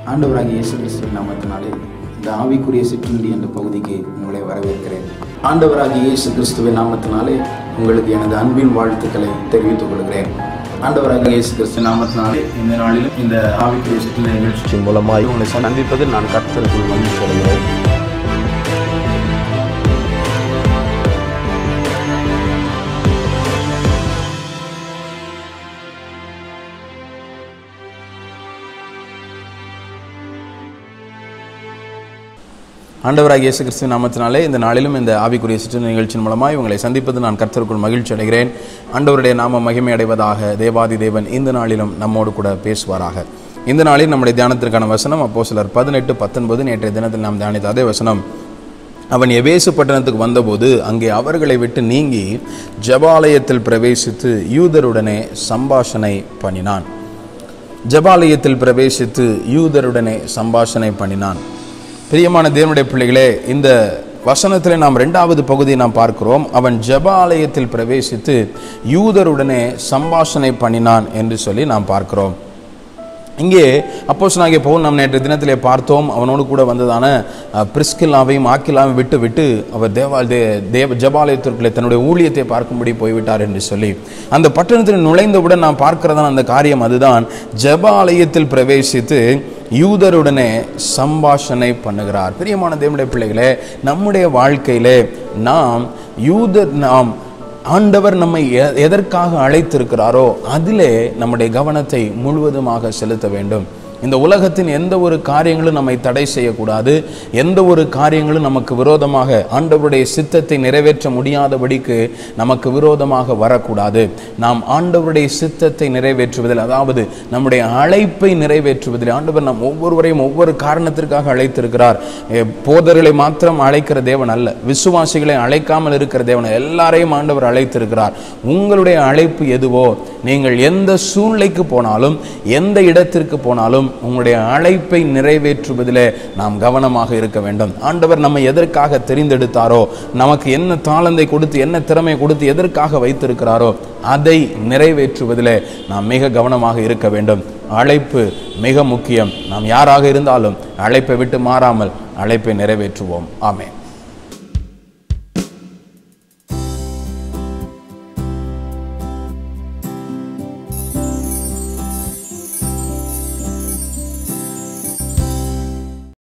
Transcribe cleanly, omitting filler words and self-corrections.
ஆண்டவராகிய இயேசு கிறிஸ்துவின் நாமத்தினாலே இந்த ஆவிக்குரிய சிற்றுண்டி என்ற பகுதிக்கு உங்களை வரவேற்கிறேன். ஆண்டவராகிய இயேசு கிறிஸ்துவின் நாமத்தினாலே உங்களுக்கு எனது அன்பின் வாழ்த்துக்களை தெரிவித்துக் கொள்கிறேன். ஆண்டவராகிய இயேசு கிறிஸ்துவின் நாமத்தினாலே இந்த நாளிலும் இந்த ஆவிக்குரிய சிற்றுண்டி நிகழ்ச்சியின் மூலமாக உங்களை சந்திப்பதில் நான் கர்த்தருக்குள் மகிழ்ச்சி அடைகிறேன். ஆண்டவராகிய இயேசு கிறிஸ்துவின் நாமத்தினாலே இந்த நாளிலும் இந்த ஆவிக்குரிய சிற்றுண்டி நிகழ்ச்சியின் மூலமாக உங்களை சந்திப்பது நான் கர்த்தருக்குள் மகிழ்ச்சி அடைகிறேன். ஆண்டவருடைய நாம மகிமை அடைவதாக. தேவாதி தேவன் இந்த நாளிலும் நம்மோடு கூட பேசுவாராக. இந்த நாளில் நம்முடைய தியானத்திற்கான வசனம் அப்போஸ்தலர் 18:19. நேற்றைய தினத்தில் நாம் தியானித்த அதே வசனம். அவன் எபேசு பட்டணத்துக்கு வந்தபோது அங்கே அவர்களை விட்டு நீங்கி ஜெபாலயத்தில் பிரவேசித்து யூதருடனே சம்பாஷணை பண்ணினான். ஜெபாலயத்தில் பிரவேசித்து யூதருடனே சம்பாஷணை பண்ணினான். பிரியமான தேவனுடைய பிள்ளைகளே, இந்த வசனத்தில் நாம் 2வது பகுதியை நாம் பார்க்கிறோம். அவன் ஜெபாலயத்தில் பிரவேசித்து யூதருடனே சம்பாஷணை பண்ணினான் என்று சொல்லி நாம் பார்க்கிறோம். இங்கே அப்போஸ்தலனாகிய பவுல் நாம் நேற்று தினத்திலே பார்த்தோம். அவனோடு கூட வந்ததான பிரிஸ்கில்லாவையும் ஆக்கிலாவையும் விட்டு அவர் ஜெபாலயத்திற்குள்ளே தன்னுடைய ஊழியத்தை பார்க்கும்படி போய்விட்டார் என்று சொல்லி அந்த பட்டணத்தில் நுழைந்தவுடன் நாம் பார்க்கிறதான அந்த காரியம் அதுதான். ஜெபாலயத்தில் பிரவேசித்து யூதருடனே சம்பாஷணை பண்ணுகிறார். பிரியமான தேவனுடைய பிள்ளைகளே, நம்முடைய வாழ்க்கையிலே நாம் ஆண்டவர் நம்மை எதற்காக அழைத்திருக்கிறாரோ அதிலே நம்முடைய கவனத்தை முழுவதுமாக செலுத்த வேண்டும். இந்த உலகத்தின் எந்த ஒரு காரியங்களும் நம்மை தடை செய்யக்கூடாது. எந்த ஒரு காரியங்களும் நமக்கு விரோதமாக ஆண்டவருடைய சித்தத்தை நிறைவேற்ற முடியாதபடிக்கு நமக்கு விரோதமாக வரக்கூடாது. நாம் ஆண்டவருடைய சித்தத்தை நிறைவேற்றுவதில், அதாவது நம்முடைய அழைப்பை நிறைவேற்றுவதில் ஆண்டவர் நாம் ஒவ்வொருவரையும் ஒவ்வொரு காரணத்திற்காக அழைத்திருக்கிறார். போதர்களை மாத்திரம் அழைக்கிற தேவன் அல்ல, விசுவாசிகளை அழைக்காமல் இருக்கிற தேவன், எல்லாரையும் ஆண்டவர் அழைத்திருக்கிறார். உங்களுடைய அழைப்பு எதுவோ, நீங்கள் எந்த சூழ்நிலைக்கு போனாலும் எந்த இடத்திற்கு போனாலும் உங்களுடைய அழைப்பை நிறைவேற்றுவதிலே நாம் கவனமாக இருக்க வேண்டும். ஆண்டவர் நம்மை எதற்காக தெரிந்தெடுத்தாரோ, நமக்கு என்ன தாளந்தை கொடுத்து என்ன திறமை கொடுத்து எதற்காக வைத்திருக்கிறாரோ அதை நிறைவேற்றுவதிலே நாம் மிக கவனமாக இருக்க வேண்டும். அழைப்பு மிக முக்கியம். நாம் யாராக இருந்தாலும் அழைப்பை விட்டு மாறாமல் அழைப்பை நிறைவேற்றுவோம். ஆமென்.